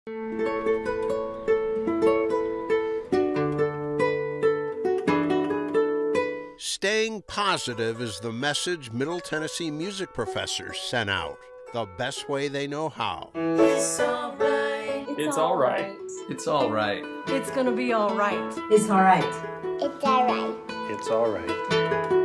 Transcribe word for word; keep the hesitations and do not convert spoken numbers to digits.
Staying positive is the message Middle Tennessee music professors sent out, the best way they know how. It's all right. It's, it's all right. right. It's all right. It's gonna be all right. It's all right. It's all right. It's all right.